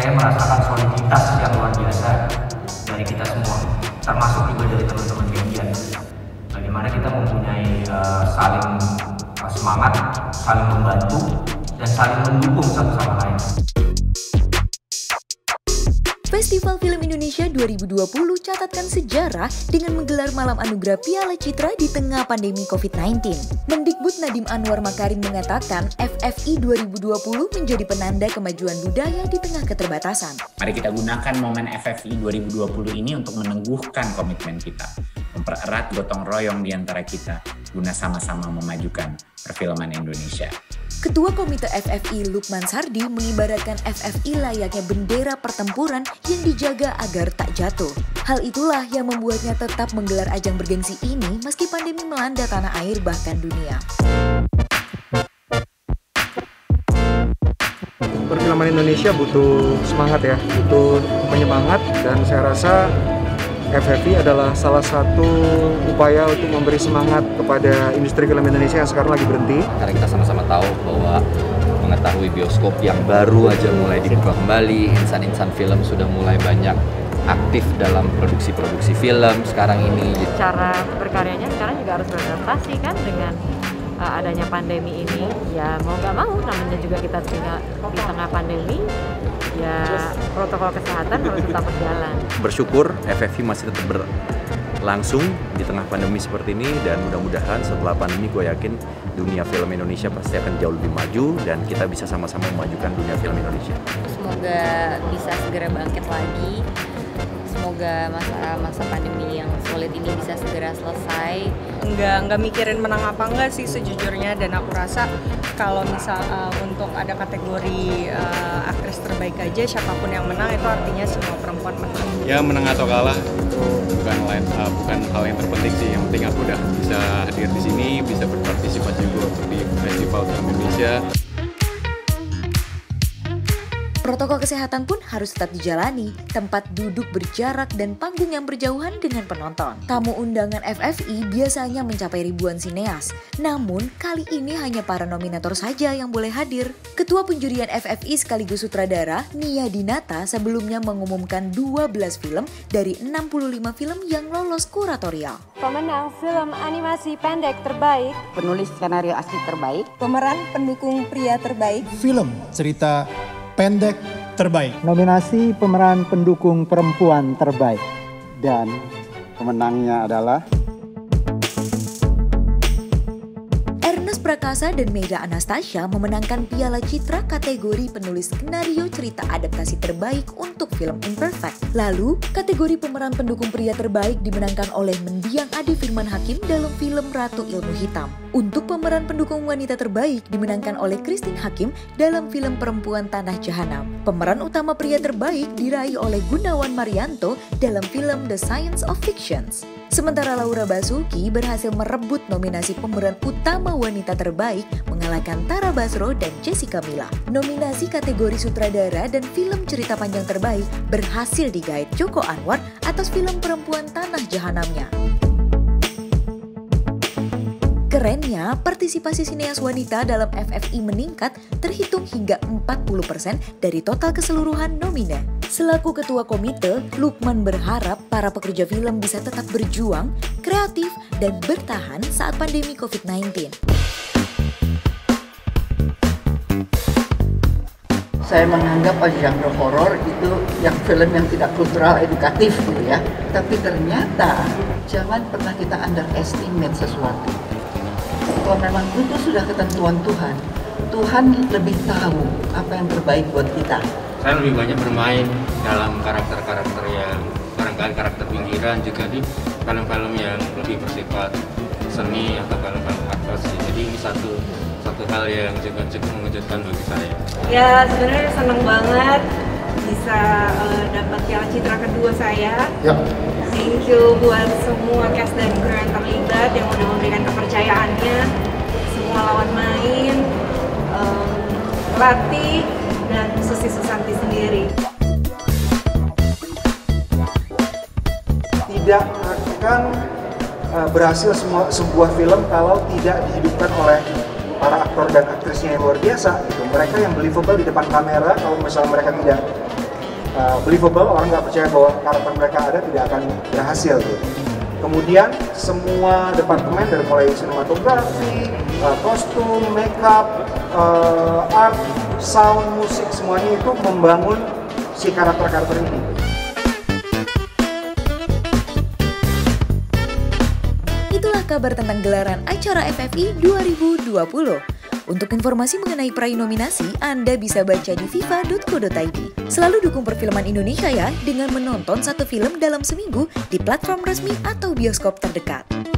saya merasakan soliditas yang luar biasa dari kita semua, termasuk juga dari teman-teman media. Bagaimana kita mempunyai saling semangat, saling membantu, dan saling mendukung satu sama lain. Festival Film Indonesia 2020 catatkan sejarah dengan menggelar Malam Anugerah Piala Citra di tengah pandemi COVID-19. Mendikbud Nadiem Anwar Makarim mengatakan FFI 2020 menjadi penanda kemajuan budaya di tengah keterbatasan. Mari kita gunakan momen FFI 2020 ini untuk meneguhkan komitmen kita, mempererat gotong royong di antara kita, guna sama-sama memajukan perfilman Indonesia. Ketua Komite FFI Lukman Sardi mengibaratkan FFI layaknya bendera pertempuran yang dijaga agar tak jatuh. Hal itulah yang membuatnya tetap menggelar ajang bergengsi ini meski pandemi melanda tanah air bahkan dunia. Perfilman Indonesia butuh semangat ya, butuh penyemangat, dan saya rasa FFI adalah salah satu upaya untuk memberi semangat kepada industri film Indonesia yang sekarang lagi berhenti. Karena kita sama-sama tahu bahwa mengetahui bioskop yang baru aja mulai dibuka kembali, insan-insan film sudah mulai banyak aktif dalam produksi-produksi film sekarang ini. Cara berkaryanya sekarang juga harus beradaptasi kan dengan adanya pandemi ini. Ya mau nggak mau, namanya juga kita tinggal di tengah pandemi, ya protokol kesehatan harus tetap berjalan. Bersyukur FFI masih tetap berlangsung di tengah pandemi seperti ini, dan mudah-mudahan setelah pandemi gue yakin dunia film Indonesia pasti akan jauh lebih maju dan kita bisa sama-sama memajukan dunia film Indonesia. Semoga bisa segera bangkit lagi. Semoga masa pandemi yang sulit ini bisa segera selesai. Nggak mikirin menang apa enggak sih sejujurnya, dan aku rasa kalau misal untuk ada kategori aktris terbaik aja, siapapun yang menang itu artinya semua perempuan menang. Ya menang atau kalah itu bukan hal yang terpenting sih. Yang penting aku udah bisa hadir di sini, bisa berpartisipasi juga di Festival Film Indonesia. Protokol kesehatan pun harus tetap dijalani, tempat duduk berjarak dan panggung yang berjauhan dengan penonton. Tamu undangan FFI biasanya mencapai ribuan sineas, namun kali ini hanya para nominator saja yang boleh hadir. Ketua Penjurian FFI sekaligus sutradara, Nia Dinata, sebelumnya mengumumkan 12 film dari 65 film yang lolos kuratorial. Pemenang film animasi pendek terbaik, penulis skenario asli terbaik, pemeran pendukung pria terbaik, film cerita pendek terbaik, nominasi pemeran pendukung perempuan terbaik, dan pemenangnya adalah Ernest Prakasa dan Meida Anastasia memenangkan Piala Citra kategori penulis skenario cerita adaptasi terbaik untuk film Imperfect. Lalu, kategori pemeran pendukung pria terbaik dimenangkan oleh Mendiang Ade Firman Hakim dalam film Ratu Ilmu Hitam. Untuk pemeran pendukung wanita terbaik dimenangkan oleh Christine Hakim dalam film Perempuan Tanah Jahanam. Pemeran utama pria terbaik diraih oleh Gunawan Marianto dalam film The Science of Fictions. Sementara Laura Basuki berhasil merebut nominasi pemeran utama wanita terbaik mengalahkan Tara Basro dan Jessica Mila. Nominasi kategori sutradara dan film cerita panjang terbaik berhasil digait Joko Anwar atas film Perempuan Tanah Jahanamnya. Kerennya, partisipasi sineas wanita dalam FFI meningkat terhitung hingga 40% dari total keseluruhan nomine. Selaku ketua komite, Lukman berharap para pekerja film bisa tetap berjuang, kreatif, dan bertahan saat pandemi COVID-19. Saya menganggap genre horor itu yang film yang tidak kultural edukatif gitu ya. Tapi ternyata jangan pernah kita underestimate sesuatu. Kalau memang itu sudah ketentuan Tuhan, Tuhan lebih tahu apa yang terbaik buat kita. Saya lebih banyak bermain dalam karakter-karakter yang barangkali karakter pinggiran, juga di film-film yang lebih bersifat seni atau film-film aktris. Jadi ini satu hal yang juga cukup mengejutkan bagi saya. Ya sebenarnya senang banget bisa dapat Piala Citra kedua saya. Yep. Thank you buat semua cast dan kru yang terlibat yang udah memberikan kepercayaannya, semua lawan main, pelatih, dan Susi Susanti sendiri. Tidak akan berhasil sebuah film kalau tidak dihidupkan oleh para aktor dan aktrisnya yang luar biasa. Gitu. Mereka yang believable di depan kamera, kalau misalnya mereka tidak believable, orang nggak percaya bahwa karakter mereka ada, tidak akan berhasil gitu. Kemudian semua departemen dari mulai sinematografi, kostum, makeup, art, sound, musik, semuanya itu membangun si karakter-karakter ini. Itulah kabar tentang gelaran acara FFI 2020. Untuk informasi mengenai peraih nominasi, Anda bisa baca di fifa.co.id. Selalu dukung perfilman Indonesia ya, dengan menonton satu film dalam seminggu di platform resmi atau bioskop terdekat.